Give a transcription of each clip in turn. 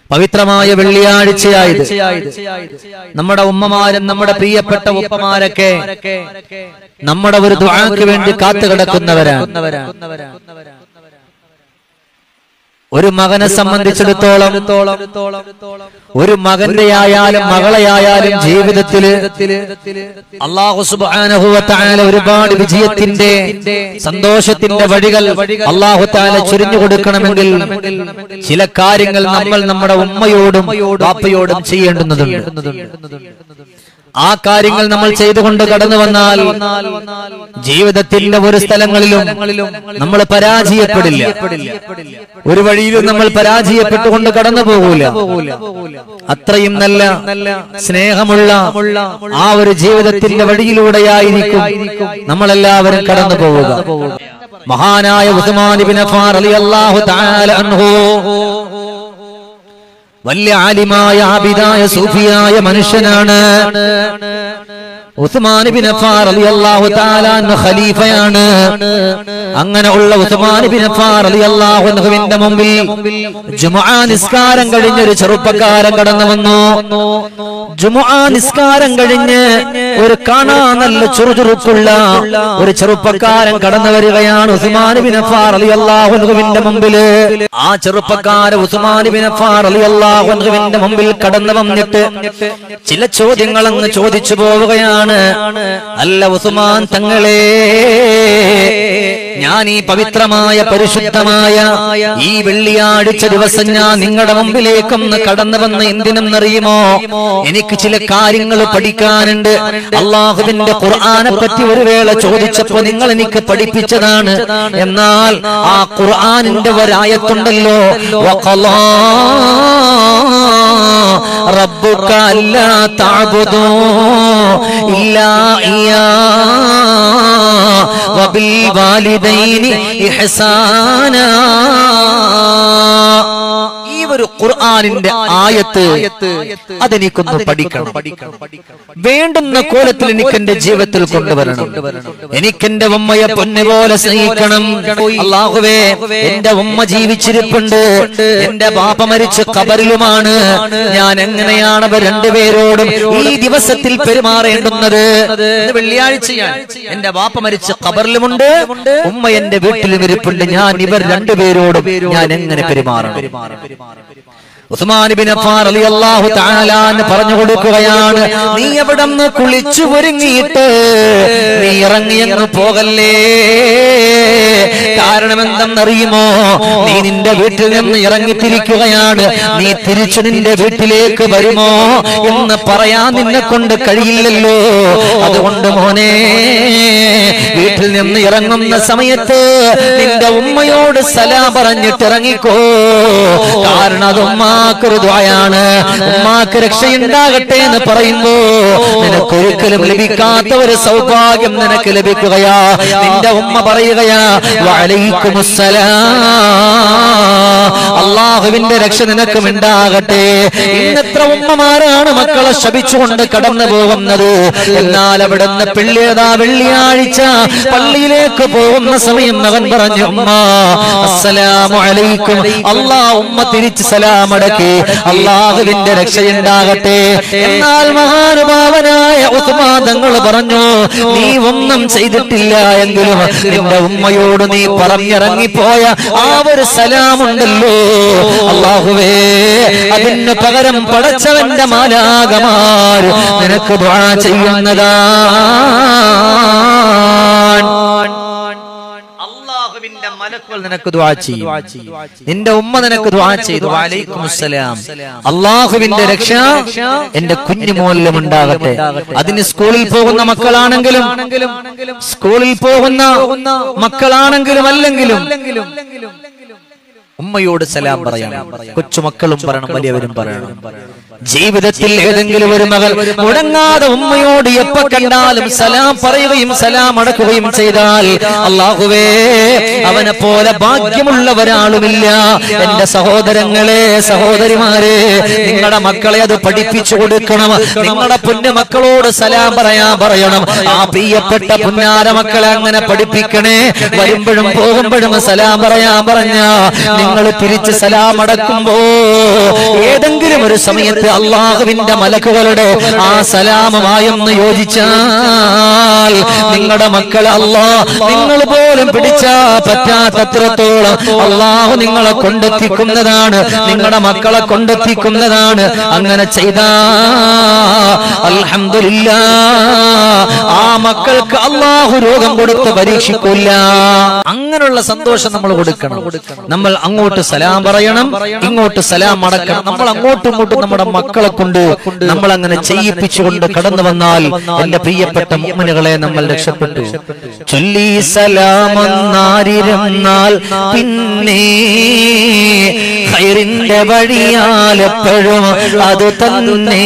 പവിത്രമായ വെള്ളിയാഴ്ചയായത് നമ്മുടെ ഉമ്മമാരും നമ്മുടെ പ്രിയപ്പെട്ട ഉപ്പമാരൊക്കെ നമ്മുടെ ഒരു ദുആക്ക് വേണ്ടി കാത്തുകിടക്കുന്നവരാണ്. ഒരു മകനെ സംബന്ധിച്ചിടത്തോളം ഒരു മകന്റെ ആയാലും മകളെയായാലും ജീവിതത്തില് അല്ലാഹു സുബ്ഹാനഹു വ തആല ഒരുപാട് വിജയത്തിന്റെ സന്തോഷത്തിന്റെ വഴികൾ അല്ലാഹു തആല ചൊരിഞ്ഞു കൊടുക്കണമെങ്കിൽ ചില കാര്യങ്ങൾ നമ്മൾ നമ്മുടെ ഉമ്മയോടും ബാപ്പയോടും ചെയ്യേണ്ടതുണ്ട്. ആ കാര്യങ്ങൾ നമ്മൾ ചെയ്തുകൊണ്ട് കടന്നു വന്നാൽ ജീവിതത്തിന്റെ ഒരു സ്ഥലങ്ങളിലും നമ്മൾ പരാജയപ്പെടില്ല. ഒരു വഴിയിലും നമ്മൾ പരാജയപ്പെട്ടുകൊണ്ട് കടന്നു പോകൂല. അത്രയും നല്ല സ്നേഹമുള്ള ആ ഒരു ജീവിതത്തിന്റെ വഴിയിലൂടെയായിരിക്കും നമ്മളെല്ലാവരും കടന്നു പോവുക. മഹാനായ ഉസ്മാൻ ഇബ്നു അഫ്ഫാൻ റളിയല്ലാഹു തആല അൻഹു വലിയ ആലിമായ ആബിദായ സൂഫിയായ മനുഷ്യനാണ്. ഉസ്മാൻ ഇബ്നു അഫ്ഫാൻ റളിയല്ലാഹു തആല അൻഹു ഖലീഫയാണ്. അങ്ങനെ ഉള്ള ഉസ്മാൻ ഇബ്നു അഫ്ഫാൻ റളിയല്ലാഹു അൻഹുവിന്റെ മുമ്പിൽ ജുമുഅ നിസ്കാരം കഴിഞ്ഞ ഒരു ചെറുപ്പക്കാരൻ കടന്നു വന്നു. ജുമുഅ നിസ്കാരം കഴിഞ്ഞ് ഒരു കാണാൻ നല്ല ചുറുചുറുക്കുള്ള ഒരു ചെറുപ്പക്കാരൻ കടന്നു വരികയാണ് ഉസ്മാൻ ഇബ്നു അഫ്ഫാൻ റളിയല്ലാഹു അൻഹുവിന്റെ മുമ്പിൽ. ആ ചെറുപ്പക്കാരൻ ഉസ്മാൻ ഇബ്നു അഫ്ഫാൻ റളിയല്ലാഹു അൻഹുവിന്റെ മുമ്പിൽ കടന്നു വന്നിട്ട് ചില ചോദ്യങ്ങൾ അങ്ങ് ചോദിച്ചു പോവുകയാണ്. അല്ല ഉസ്മാൻ തങ്ങളെ, ഞാൻ ഈ പവിത്രമായ പരിശുദ്ധമായ ഈ വെള്ളിയാഴ്ച ദിവസം ഞാൻ നിങ്ങളുടെ മുമ്പിലേക്കൊന്ന് കടന്നു വന്ന് എന്തിനെന്നറിയുമോ? എനിക്ക് ചില കാര്യങ്ങൾ പഠിക്കാനുണ്ട്. അള്ളാഹുവിന്റെ ഖുർആനെ പറ്റി ഒരു വേള ചോദിച്ചപ്പോ നിങ്ങൾ എനിക്ക് പഠിപ്പിച്ചതാണ്. എന്നാൽ ആ ഖുർആനിന്റെ ഒരായത്തുണ്ടല്ലോ, വഖളാ റബ്ബുക അല്ലാ തഅബുദൂ ഇല്ലാ ഇയ്യാ വബിൽ വാലിദൈനി ഇഹ്സാനാ. ഈ ഒരു ഖുർആനിന്റെ ആയത്ത് അതെനിക്കൊന്ന് പഠിക്കണം. വേണ്ടുന്ന കോലത്തിൽ എനിക്ക് എന്റെ ജീവിതത്തിൽ കൊണ്ടുവരണം. എനിക്ക് എന്റെ ഉമ്മയെ പൊന്നുപോലെ സ്നേഹിക്കണം. അല്ലാഹുവേ, എന്റെ ഉമ്മ ജീവിച്ചിരിപ്പുണ്ട്, എന്റെ ബാപ്പ മരിച്ച് ഖബറിലുമാണ്. ഞാൻ എങ്ങനെയാണ് അവർ രണ്ടുപേരോടും ഈ ദിവസത്തിൽ പെരുമാറേണ്ടുന്നത്? വെള്ളിയാഴ്ചയാണ്, എന്റെ ബാപ്പ മരിച്ച് ഖബറിലുമുണ്ട്, ഉമ്മ എന്റെ വീട്ടിലും ഇരിപ്പുണ്ട്. ഞാൻ ഇവർ രണ്ടുപേരോടും ഞാൻ എങ്ങനെ പെരുമാറണം? ഉസ്മാൻ ഇബ്നു അഫ്ഫാൻ റളിയല്ലാഹു തആല പറഞ്ഞു കൊടുക്കുകയാണ്, നീ എവിടെന്ന് കുളിച്ചു ഒരുങ്ങിയിട്ട് നീ ഇറങ്ങിയെന്ന് പോകല്ലേ. കാരണം എന്തെന്നറിയുമോ? നീ നിന്റെ വീട്ടിൽ നിന്ന് ഇറങ്ങിത്തിരിക്കുകയാണ്. നീ തിരിച്ചു നിന്റെ വീട്ടിലേക്ക് വരുമോ എന്ന് പറയാൻ നിന്നെ കൊണ്ട് കഴിയില്ലല്ലോ. അതുകൊണ്ട് മോനെ, വീട്ടിൽ നിന്ന് ഇറങ്ങുന്ന സമയത്ത് നിന്റെ ഉമ്മയോട് സലാം പറഞ്ഞിട്ട് ഇറങ്ങിക്കോ. കാരണം അത് ഉമ്മാക്കൊരു ദുആയാണ്. ഉമ്മാക്ക് രക്ഷയുണ്ടാകട്ടെ എന്ന് പറയുമ്പോ നിനക്കൊരിക്കലും ലഭിക്കാത്ത ഒരു സൗഭാഗ്യം നിനക്ക് ലഭിക്കുകയാ. നിന്റെ ഉമ്മ പറയുകയാ, വഅലൈക്കുമുസ്സലാം, അല്ലാഹുവിന്റെ രക്ഷ നിനക്കും ഉണ്ടാകട്ടെ. ഇന്നത്ര ഉമ്മമാരാണ് മക്കളെ ശപിച്ചുകൊണ്ട് കടന്നു പോകുന്നത്. എന്നാൽ അവിടുന്ന് വെള്ളിയാഴ്ച പള്ളിയിലേക്ക് പോകുന്ന സമയം മകൻ പറഞ്ഞു, ഉമ്മ അസ്സലാമു അലൈക്കും. അല്ലാഹ് ഉമ്മ തിരിച്ച് സലാം അടക്കി, അല്ലാഹുവിന്റെ രക്ഷയുണ്ടാകട്ടെ. എന്നാൽ മഹാനുഭാവനായ ഉസ്മാൻ തങ്ങൾ പറഞ്ഞു, നീ ഒന്നും ചെയ്തിട്ടില്ല എങ്കിലും നിന്റെ ഉമ്മയോട് നീ പറഞ്ഞിറങ്ങിപ്പോയ ആ ഒരു സലാമുണ്ടല്ലോ, അല്ലാഹുവേ, അതിന് പകരം പടച്ചവന്റെ മാലാഖമാർ നിനക്ക് ദുആ ചെയ്യുന്നതാണ്. അല്ലാഹുവിന്റെ മലക്കുകൾ നിനക്ക് ദുആ ചെയ്യും. നിന്റെ ഉമ്മ നിനക്ക് ദുആ ചെയ്തു, വഅലൈക്കുമുസ്സലാം, അല്ലാഹുവിന്റെ രക്ഷ എന്റെ കുഞ്ഞുമോനിലും ഉണ്ടാകട്ടെ. അതിന് സ്കൂളിൽ പോകുന്ന മക്കളാണെങ്കിലും സ്കൂളിൽ പോകുന്ന മക്കളാണെങ്കിലും അല്ലെങ്കിലും ഉമ്മയോട് സലാം പറയണം. കൊച്ചുമക്കളും പറയണം, വലിയവരും പറയണം. ജീവിതത്തിൽ ഏതെങ്കിലും ഒരു മകൾ മുടങ്ങാതെ ഉമ്മയോട് എപ്പോ കണ്ടാലും സലാം പറയുകയും സലാം അടക്കുകയും ചെയ്താൽ, അല്ലാഹുവേ, അവനെ പോലെ ഭാഗ്യമുള്ള ഒരാളുമില്ല. എന്റെ സഹോദരങ്ങളെ, സഹോദരിമാരെ, നിങ്ങളുടെ മക്കളെ അത് പഠിപ്പിച്ചു കൊടുക്കണം. നിങ്ങളുടെ പൊന്നു മക്കളോട് സലാം പറയണം. ആ പ്രിയപ്പെട്ട പുന്നാര മക്കളെ അങ്ങനെ പഠിപ്പിക്കണേ. വരുമ്പോഴും പോകുമ്പോഴും സലാം പറഞ്ഞ നിങ്ങൾ തിരിച്ച് സലാം അടക്കുമ്പോ ഏതെങ്കിലും ഒരു സമയത്ത് അള്ളാഹുവിന്റെ മലക്കുകളുടെ ആ സലാമുമായൊന്ന് യോജിച്ചാൽ നിങ്ങളുടെ മക്കളെ നിങ്ങൾ പോലും പിടിച്ചാ പറ്റാത്തത്രത്തോളം അള്ളാഹു നിങ്ങളെ കൊണ്ടെത്തിക്കുന്നതാണ്, നിങ്ങളുടെ മക്കളെ കൊണ്ടെത്തിക്കുന്നതാണ്. അങ്ങനെ ചെയ്താ അൽഹംദുലില്ലാഹ് ആ മക്കൾക്ക് അള്ളാഹു രോഗം കൊടുത്ത് പരീക്ഷിക്കില്ല. അങ്ങനെയുള്ള സന്തോഷം നമ്മൾ കൊടുക്കണം. നമ്മൾ അങ്ങോട്ട് സലാം പറയണം, ഇങ്ങോട്ട് സലാം അടക്കണം. നമ്മൾ അങ്ങോട്ടും ഇങ്ങോട്ടും നമ്മുടെ മക്കളെ കൊണ്ട് നമ്മൾ അങ്ങനെ ചെയ്യിപ്പിച്ചുകൊണ്ട് കടന്നു വന്നാൽ എന്റെ പ്രിയപ്പെട്ട മുഅ്മിനുകളെ നമ്മൾ രക്ഷപ്പെട്ടു. ചൊല്ലി സലാമെന്നാരിരുന്നാൽ പിന്നെ ഖൈറിന്റെ വഴിയാൽ എപ്പോഴും അത് തന്നെ.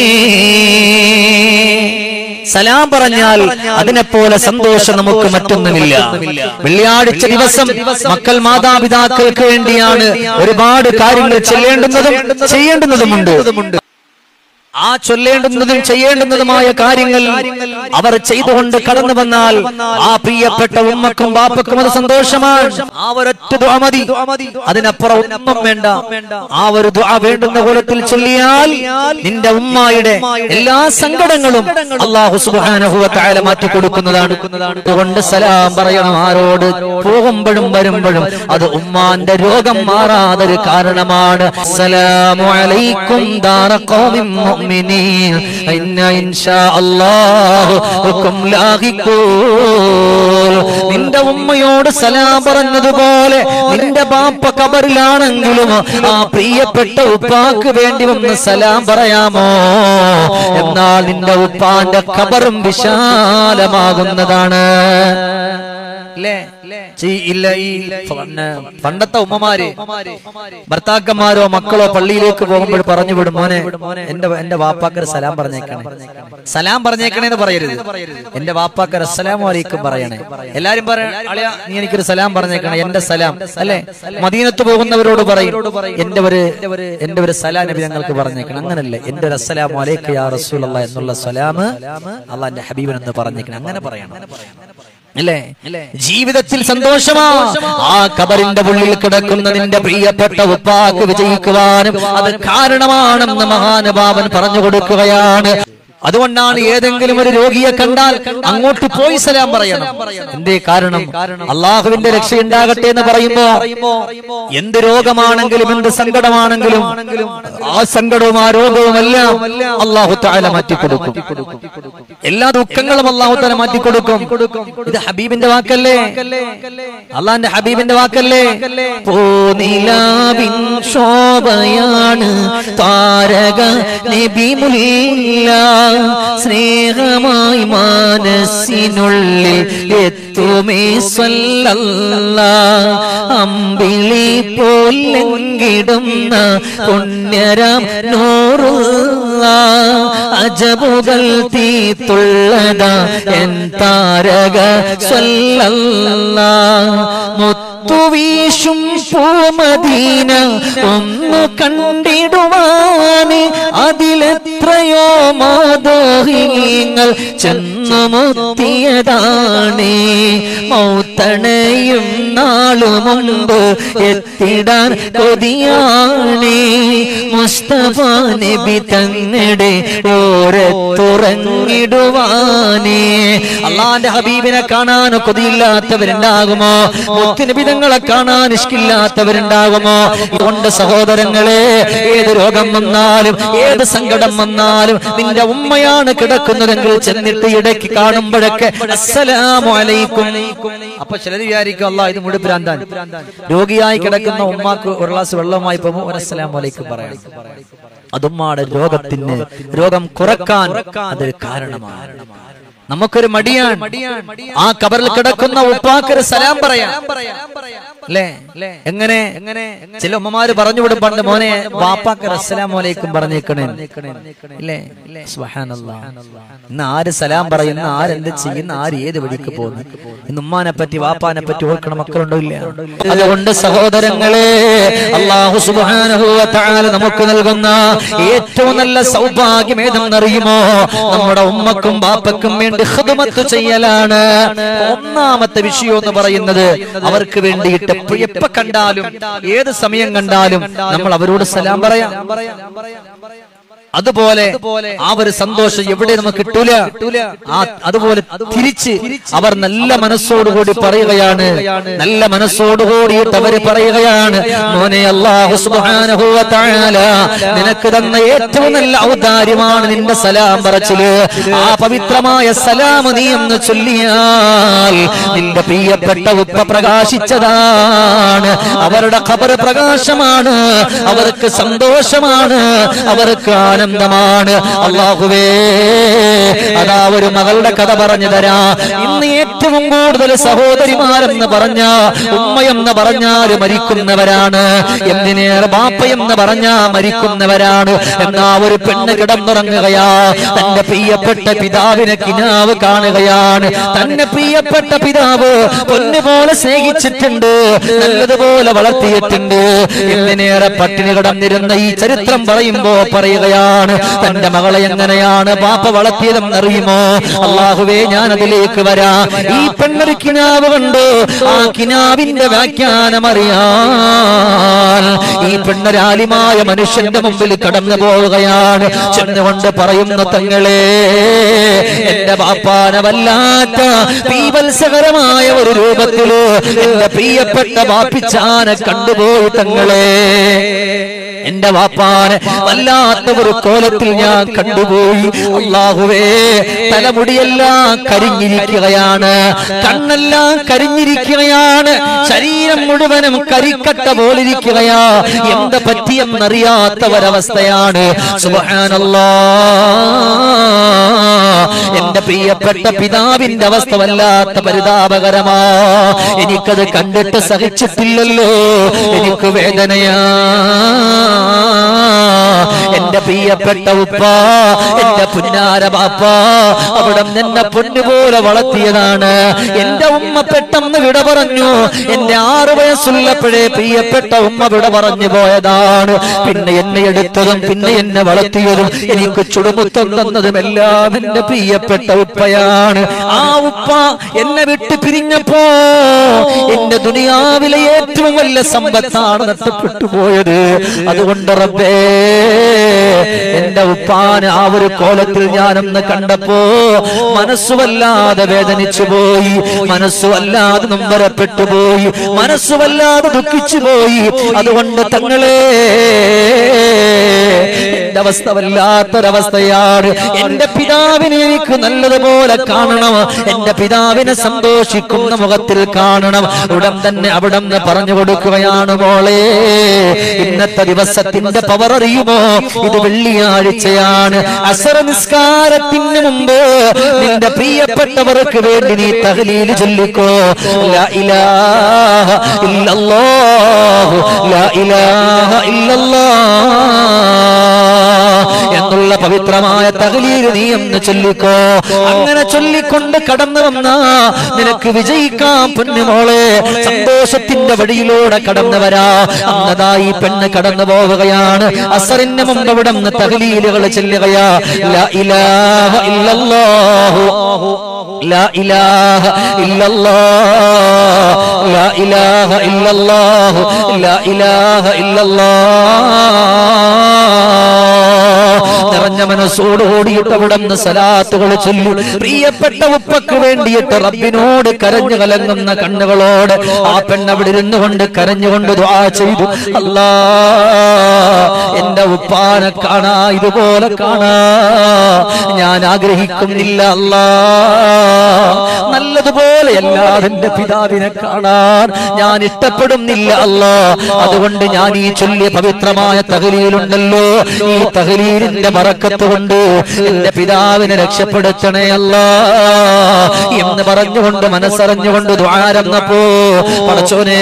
സലാം പറഞ്ഞാൽ അതിനെപ്പോലെ സന്തോഷം നമുക്ക് മറ്റൊന്നുമില്ല. വെള്ളിയാഴ്ച ദിവസം മക്കൾ മാതാപിതാക്കൾക്ക് വേണ്ടിയാണ് ഒരുപാട് കാര്യങ്ങൾ ചെയ്യേണ്ടുന്നതുമുണ്ട്. ആ ചൊല്ലേണ്ടുന്നതും ചെയ്യേണ്ടുന്നതുമായ കാര്യങ്ങൾ അവർ ചെയ്തുകൊണ്ട് കടന്നു വന്നാൽ ആ പ്രിയപ്പെട്ട ഉമ്മക്കും ബാപ്പക്കും അത് സന്തോഷമാണ്. ആ ഒരൊറ്റ ദുആ മതി, അതിനപ്പുറം ഒന്നും വേണ്ട. ആ ഒരു ദുആ വേണ്ടുന്ന കോലത്തിൽ ചൊല്ലിയാൽ നിന്റെ ഉമ്മായുടെ എല്ലാ സങ്കടങ്ങളും അല്ലാഹു സുബ്ഹാനഹു വ തആല മാറ്റി കൊടുക്കുന്നതാണ്. അതുകൊണ്ട് സലാം പറയണം. ആരോട് പോകുമ്പോഴും വരുമ്പോഴും അത് ഉമ്മാന്റെ രോഗം മാറാതൊരു കാരണമാണ്. അസ്സലാമു അലൈക്കും ദാറ ഖൗമിൻ മുഅ്മിനീൻ ഇന്ന ഇൻഷാ അല്ലാഹു ബികും ലാഹിഖൂൻ. നിന്റെ ഉമ്മയോട് സലാം പറഞ്ഞതുപോലെ നിന്റെ ബാപ്പ ഖബറിലാണെങ്കിലും ആ പ്രിയപ്പെട്ട ഉപ്പാക്ക് വേണ്ടി ഒന്ന് സലാം പറയാമോ? എന്നാൽ നിന്റെ ഉപ്പാന്റെ ഖബറും വിശാലമാകുന്നതാണ്. പണ്ടത്തെ ഉമ്മമാര് ഭർത്താക്കന്മാരോ മക്കളോ പള്ളിയിലേക്ക് പോകുമ്പോൾ പറഞ്ഞു വിടും, മോനെ എന്റെ വാപ്പാക്കർ സലാം പറഞ്ഞേക്കണേ, സലാം പറഞ്ഞേക്കണേന്ന് പറയരുത്, എന്റെ വാപ്പാക്കർ അസ്സലാമു അലൈക്കും പറയണേ. എല്ലാരും പറയാ, നീ എനിക്കൊരു സലാം പറഞ്ഞേക്കണേ, എന്റെ സലാം അല്ലെ. മദീനത്ത് പോകുന്നവരോട് പറയും, എന്റെ ഒരു സലാം നബി ഞങ്ങൾക്ക് പറഞ്ഞേക്കണം. അങ്ങനല്ലേ, എന്റെ ഒരു അസ്സലാമു അലൈക യാ റസൂലല്ലാഹ് എന്നുള്ള സലാം അള്ളാന്റെ ഹബീബിനെന്ന് പറഞ്ഞേക്കണം. അങ്ങനെ പറയണം അല്ലേ? ജീവിതത്തിൽ സന്തോഷമാ. ആ ഖബറിന്റെ ഉള്ളിൽ കിടക്കുന്ന നിന്റെ പ്രിയപ്പെട്ട ഉപ്പാക്ക് വിജയിക്കുവാനും അത് കാരണമാണെന്ന് മഹാനുഭാവൻ പറഞ്ഞു കൊടുക്കുകയാണ്. അതുകൊണ്ടാണ് ഏതെങ്കിലും ഒരു രോഗിയെ കണ്ടാൽ അങ്ങോട്ട് പോയി സലാം പറയണം. എന്തേ കാരണം? അള്ളാഹുവിന്റെ രക്ഷയുണ്ടാകട്ടെ എന്ന് പറയുമ്പോ എന്ത് രോഗമാണെങ്കിലും എന്ത് സങ്കടമാണെങ്കിലും ആ സങ്കടവും ആ രോഗവും എല്ലാം അള്ളാഹു തആല മാറ്റിക്കൊടുക്കും. എല്ലാ ദുഃഖങ്ങളും അള്ളാഹു തആല മാറ്റിക്കൊടുക്കും. ഇത് ഹബീബിന്റെ വാക്കല്ലേ, അള്ളാന്റെ ഹബീബിന്റെ വാക്കല്ലേ. പൂനിലാവിൻ ശോഭയാണ് താരക നബി മുല്ല, സ്നേഹമായി മനസ്സിനുള്ളിൽ എത്തുമേ സ്വല്ലല്ലാഹ്. അമ്പിളി പോലെങ്കിടുന്ന പുണ്യരാം നൂറുല്ലാഹ്, അജബുകൾ തീത്തുള്ളതാ എൻ താരക സ്വല്ലല്ലാഹ്. മുത്തുവീശും പൂമദീന ഒന്ന് കണ്ടിടുവാന് അതിലെത്രയോ മാദോഹിങ്ങൾ ചെന്നുമുത്തിയതാണ്. മൗത്തണയും നാളു മുമ്പ് എത്തിടാൻ കൊതിയാണ്. മുസ്തഫ നബി തങ്ങളുടെ ഓരത്തുറങ്ങിടുവാന്. അള്ളാന്റെ ഹബീബിനെ കാണാൻ കൊതിയില്ലാത്തവരുണ്ടാകുമോ? മുത്തുനബി തങ്ങളെ കാണാൻ ഇഷ്കില്ലാത്തവരുണ്ടാകുമോ? അതുകൊണ്ട് സഹോദരങ്ങളെ, ഏത് രോഗം വന്നാലും ഏത് സങ്കടം വന്നാലും നിന്റെ ഉമ്മയാണ് കിടക്കുന്നതെങ്കിൽ ചെന്നിട്ട് ഇടയ്ക്ക് കാണുമ്പോഴൊക്കെ അസ്സലാമു അലൈക്കും. അപ്പൊ ചിലർ വിചാരിക്കും, അല്ലാഹ് ഇത് മുഴുവൻ ഭ്രാന്താണ്. രോഗിയായി കിടക്കുന്ന ഉമ്മാക്ക് ഒരു ഗ്ലാസ് വെള്ളമായി പോകുമ്പോൾ ഒരു അസ്സലാമു അലൈക്കും പറയണം. അതുമ്മാടെ രോഗം കുറക്കാൻ അതൊരു കാരണമാണ്. നമുക്കൊരു മടിയാണ് ആ ഖബറിൽ കിടക്കുന്ന ഉപ്പാക്കൊരു സലാം പറയാം അല്ലേ? എങ്ങനെ? ചില ഉമ്മമാര് പറഞ്ഞുവിടും, പണ്ട് മോനെ വാപ്പാക്ക് അസ്സലാമു അലൈക്കും പറഞ്ഞേക്കണേ ഇല്ലേ? സുബ്ഹാനല്ലാഹ്. ഇന്ന് ആര് സലാം പറയുന്ന, ആരെന്ത് ചെയ്യുന്ന, ആര് ഏത് വഴിക്ക് പോകുന്നു, ഇന്ന് ഉമ്മാനെ പറ്റി വാപ്പാനെ പറ്റി ഓർക്കണ മക്കളുണ്ടോ ഇല്ല? അതുകൊണ്ട് സഹോദരങ്ങളെ, അല്ലാഹു സുബ്ഹാനഹു വ തആല നമുക്ക് നൽകുന്ന ഏറ്റവും നല്ല സൗഭാഗ്യം ഏതെന്നറിയുമോ? നമ്മുടെ ഉമ്മക്കും ബാപ്പക്കും വേണ്ടി ഖിദ്മത്ത് ചെയ്യലാണ്. ഒന്നാമത്തെ വിഷയം എന്ന് പറയുന്നത് അവർക്ക് വേണ്ടിയിട്ട് വേണ്ടിയിട്ട് എപ്പോ കണ്ടാലും ഏത് സമയം കണ്ടാലും നമ്മൾ അവരോട് സലാം പറയാം. അതുപോലെ ആ ഒരു സന്തോഷം എവിടെ നമുക്ക് കിട്ടൂല. അതുപോലെ തിരിച്ച് അവർ നല്ല മനസ്സോടുകൂടി പറയുകയാണ്, നല്ല മനസ്സോടുകൂടിയിട്ട് അവര് പറയുകയാണ്, മോനെ അല്ലാഹു സുബ്ഹാനഹു വ തആല നിനക്ക് തന്ന ഏറ്റവും നല്ല ഔദാര്യമാണ് നിന്റെ സലാം പറച്ചില്. ആ പവിത്രമായ സലാം നീ എന്ന് ചൊല്ലിയാൽ നിന്റെ പ്രിയപ്പെട്ട ഉപ്പ പ്രകാശിച്ചതാണ്, അവരുടെ ഖബർ പ്രകാശമാണ്, അവർക്ക് സന്തോഷമാണ്, അവർക്ക് ആനന്ദമാണ്. അല്ലാഹുവേ, അതാ ഒരു മകളുടെ കഥ പറഞ്ഞു തരാ. ഇന്ന് ഏറ്റവും കൂടുതൽ സഹോദരിമാരെന്ന് പറഞ്ഞ ഉമ്മയെന്ന് പറഞ്ഞാൽ മരിക്കുന്നവരാണ്, എന്തിനേറെ ബാപ്പയെന്ന് പറഞ്ഞാ മരിക്കുന്നവരാണ്. എന്നാ ഒരു പെണ്ണ് കിടന്നുറങ്ങുകയാ, തന്റെ പ്രിയപ്പെട്ട പിതാവിനെ കിനാവ് കാണുകയാണ്. തന്റെ പ്രിയപ്പെട്ട പിതാവ് പൊന്നുപോലെ സ്നേഹിച്ചിട്ടുണ്ട്, നല്ലതുപോലെ വളർത്തിയിട്ടുണ്ട്. എന്തിനേറെ പട്ടിണി കിടന്നിരുന്ന ഈ ചരിത്രം പറയുമ്പോ പറയുകയാണ്, തന്റെ മകളെ എങ്ങനെയാണ് ബാപ്പ വളർത്തിയതെന്നറിയുമോ? അല്ലാഹുവേ, ഞാൻ അതിലേക്ക് വരാം. ഈ പെണ്ണൊരു കിനാവ് കണ്ടു, ആ കിനാവിന്റെ വ്യാഖ്യാനം അറിയാൻ ഈ പെണ്ണൊരാലിമായ മനുഷ്യന്റെ മുമ്പിൽ കടന്നു പോവുകയാണ്. ചെന്നുകൊണ്ട് പറയുന്നു, തങ്ങളെ, എന്റെ ബാപ്പാനെ വല്ലാത്ത പീവത്സകരമായ ഒരു രൂപത്തില് എന്റെ പ്രിയപ്പെട്ട ബാപ്പിച്ചാനെ കണ്ടുപോയി തങ്ങളെ. എന്റെ വാപ്പാനെ വല്ലാത്ത ഒരു കോലത്തിൽ ഞാൻ കണ്ടുപോയി. അല്ലാഹുവേ, തലമുടിയെല്ലാം കരിഞ്ഞിരിക്കുകയാണ്, കണ്ണെല്ലാം കരിഞ്ഞിരിക്കുകയാണ്, ശരീരം മുഴുവനും കരിക്കട്ട പോലിരിക്കുകയാ. എന്താ പറ്റിയെന്നറിയാത്ത ഒരവസ്ഥയാണ്. സുബ്ഹാനല്ലാഹ്, എന്റെ പ്രിയപ്പെട്ട പിതാവിന്റെ അവസ്ഥ വല്ലാത്ത പരിതാപകരമാ. എനിക്കത് കണ്ടിട്ട് സഹിച്ചിട്ടില്ലല്ലോ, എനിക്ക് വേദനയാ. എന്റെ പ്രിയപ്പെട്ട ഉപ്പ, എന്റെ പുന്നാര ബാപ്പ, അവിടെ എന്നെ പൊന്നുപോലെ വളർത്തിയതാണ്. എന്റെ ഉമ്മ പെട്ടെന്ന് വിട പറഞ്ഞു. എന്റെ 6 വയസ്സുള്ളപ്പോഴേ പ്രിയപ്പെട്ട ഉമ്മ വിട പറഞ്ഞു പോയതാണ്. പിന്നെ എന്നെ എടുത്തതും പിന്നെ എന്നെ വളർത്തിയതും എനിക്ക് ചുടുമുത്തം തന്നതും എല്ലാം എന്റെ പ്രിയപ്പെട്ട ഉപ്പയാണ്. ആ ഉപ്പ എന്നെ വിട്ട് പിരിഞ്ഞപ്പോ എന്റെ ദുനിയാവിലെ ഏറ്റവും വലിയ സമ്പത്താണ് നഷ്ടപ്പെട്ടു പോയത്. അതുകൊണ്ട് റബ്ബേ, എന്റെ ഉപ്പാന് ആ ഒരു കോലത്തിൽ ഞാനൊന്ന് കണ്ടപ്പോ മനസ്സുവല്ലാതെ വേദനിച്ചു പോയി, മനസ്സുവല്ലാതെ നൊമ്പരപ്പെട്ടു പോയി, മനസ്സുവല്ലാതെ ദുഃഖിച്ചു പോയി. അതുകൊണ്ട് തങ്ങളെ, എന്റെ അവസ്ഥ വല്ലാത്തൊരവസ്ഥയാണ്. എന്റെ പിതാവിനെ എനിക്ക് നല്ലതുപോലെ കാണണം, എന്റെ പിതാവിനെ സന്തോഷിക്കുന്ന മുഖത്തിൽ കാണണം. ഉടൻ തന്നെ അവിടെ നിന്ന് പറഞ്ഞു കൊടുക്കുകയാണ്, മോളെ, ഇന്നത്തെ ദിവസത്തിന്റെ പവർ അറിയുമോ? ഇത് വെള്ളിയാഴ്ചയാണ്. അസർ നിസ്കാരത്തിന് മുമ്പ് നിന്റെ പ്രിയപ്പെട്ടവർക്ക് വേണ്ടി നീ തഹ്ലീൽ ചൊല്ലിക്കോ. ലാ ഇലാഹ ഇല്ലല്ലാഹ്, ലാ ഇലാഹ ഇല്ലല്ലാഹ് എന്നുള്ള പവിത്രമായ തഹ്ലീൽ നീ എന്ന് ചൊല്ലിക്കോ. അങ്ങനെ ചൊല്ലിക്കൊണ്ട് കടന്നു വന്ന നിനക്ക് വിജയിക്കാം പൊന്നുമോളെ. സന്തോഷത്തിന്റെ വഴിയിലൂടെ കടന്നു വരാ. അന്നതായി പെണ്ണ് കടന്നു പോവുകയാണ്. അസറിന് മുമ്പ് ഇവിടെ നിന്ന് തഹ്ലീലുകൾ ചൊല്ലുകയാ. ലാ ഇലാഹ ഇല്ലല്ലാഹു, ലാ ഇലാഹ ഇല്ലല്ലാഹ്, ലാ ഇലാഹ ഇല്ലല്ലാഹു, ലാ ഇലാഹ ഇല്ലല്ലാഹ്. നിറഞ്ഞ മനസ്സോട് ഓടിയിട്ട് അവിടെ നിന്ന് സലാത്തുകൾ ചൊല്ലി പ്രിയപ്പെട്ട ഉപ്പക്ക് വേണ്ടിയിട്ട് റബ്ബിനോട് കരഞ്ഞു കലങ്ങുന്ന കണ്ണുകളോട് ആ പെണ്ണവിടെ ഇരുന്നു കൊണ്ട് കരഞ്ഞുകൊണ്ട് ദുആ ചെയ്തു. അല്ലാ, എന്റെ ഉപ്പാനെ കാണാ, ഇതുപോലെ കാണാ ഞാൻ ആഗ്രഹിക്കുന്നില്ല അല്ലാ. നല്ലതുപോലെ അല്ലാതെ എന്റെ പിതാവിനെ കാണാൻ ഞാൻ ഇഷ്ടപ്പെടുന്നില്ല അല്ലാ. അതുകൊണ്ട് ഞാൻ ഈ ചൊല്ലിയ പവിത്രമായ തഹ്ലീലുണ്ടല്ലോ, ഈ തഹ്ലീലിന്റെ ബറക്കത്ത് കൊണ്ട് എന്റെ പിതാവിനെ രക്ഷപ്പെടുത്തണേ അല്ലാ എന്ന് പറഞ്ഞുകൊണ്ട് മനസ്സറിഞ്ഞുകൊണ്ട് ദുആരന്നപ്പോ പടച്ചോനെ,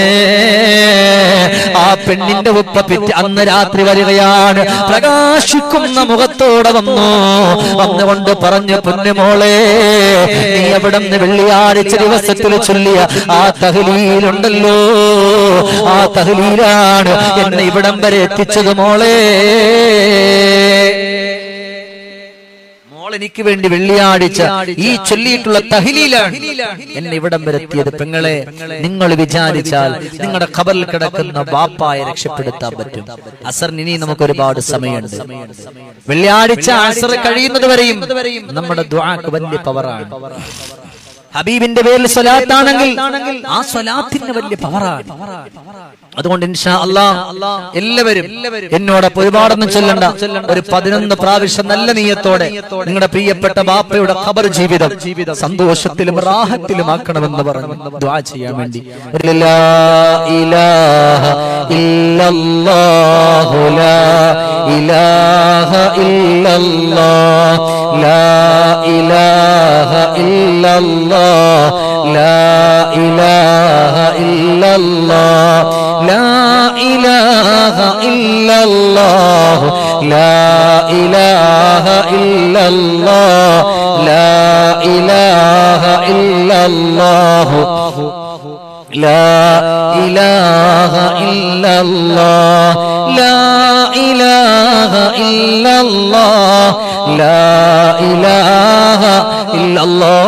ആ പെണ്ണിന്റെ ഉപ്പ അന്ന് രാത്രി വരികയാണ്. പ്രകാശിക്കുന്ന മുഖത്തോടെ വന്നുകൊണ്ട് പറഞ്ഞു, പൊന്നുമോളെ, നീ എവിടെ നിന്ന് വെള്ളിയാഴ്ച ദിവസത്തിൽ ചൊല്ലിയ ആ തഹ്ലീലുണ്ടല്ലോ, ആ തഹ്ലീലാണ് എന്നെ ഇവിടം വരെ എത്തിച്ചത് മോളെ. അവൾ എനിക്ക് വേണ്ടി വെള്ളിയാഴ്ച ഈ ചൊല്ലിയിട്ടുള്ള തഹ്ലീലാണ് എന്നെ ഇവിടം വരെത്തിയത്. പെങ്ങളെ, നിങ്ങൾ വിചാരിച്ചാൽ നിങ്ങളുടെ ഖബറിൽ കിടക്കുന്ന ബാപ്പായെ രക്ഷപ്പെടുത്താൻ പറ്റും. അസറിന് ഇനി നമുക്ക് ഒരുപാട് സമയമുണ്ട്. വെള്ളിയാഴ്ച അസർ കഴിയുന്നത് വരെയും നമ്മുടെ ദുആക്ക് വലിയ പവറാണ്. ഹബീബിന്റെ പേരിൽ സ്വലാത്താണെങ്കിൽ ആ സ്വലാത്തിന് വലിയ പവറാണ്. അതുകൊണ്ട് ഇൻഷാ അല്ലാഹ് എല്ലാവരും എന്നോടൊപ്പം ഒരുപാടൊന്നും ചൊല്ലണ്ട, ഒരു 11 പ്രാവശ്യം നല്ല നിയ്യത്തോടെ നിങ്ങളുടെ പ്രിയപ്പെട്ട ബാപ്പയുടെ ഖബർ ജീവിതം സന്തോഷത്തിലും റാഹത്തിലും ആക്കണമെന്ന് പറഞ്ഞു ദുആ ചെയ്യാൻ വേണ്ടി. ലാ ഇലാഹ ഇല്ലല്ലാഹു ലാ ഇലാഹ ഇല്ലല്ലാഹ് ലാ ഇലാഹ ഇല്ലല്ലാഹ് لا إله إلا الله لا إله إلا الله لا إله إلا الله لا إله إلا الله لا إله إلا الله لا إله إلا الله لا إله إلا الله.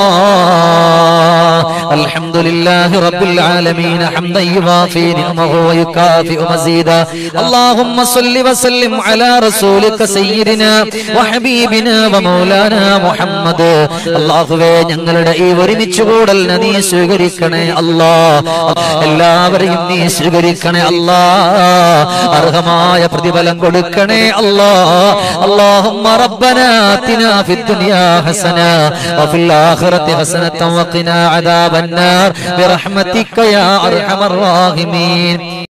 الحمد لله رب العالمين حمدا يوافي نعمه ويكافئ مزيدا. اللهم صل وسلم على رسولك سيدنا وحبيبنا ومولانا محمد. അല്ലാഹുവേ, ഞങ്ങളുടെ ഈ ഒരുമിച്ച് കൂടലിനെ നീ സ്വീകരിക്കണേ അല്ലാ. എല്ലാവരെയും നീ സ്വീകരിക്കണേ അല്ലാ. അർഹമായ പ്രതിഫലം കൊടുക്കണേ അല്ലാ. اللهم ربنا آتنا في الدنيا حسنة وفي الآخرة حسنة وقنا عذاب النار برحمتك يا أرحم الراحمين.